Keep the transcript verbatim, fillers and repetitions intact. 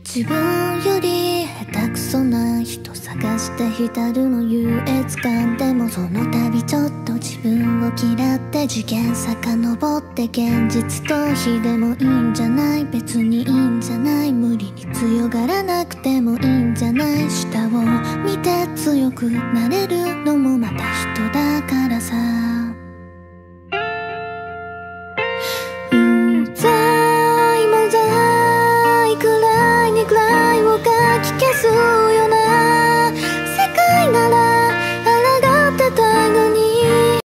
自分より下手くそな人探して浸るの優越感でも、その度ちょっと自分を嫌って次元遡って現実逃避でもいいんじゃない、別にいいんじゃない、無理に強がらなくてもいいんじゃない、下を見て強くなれるのもまた人だからさ。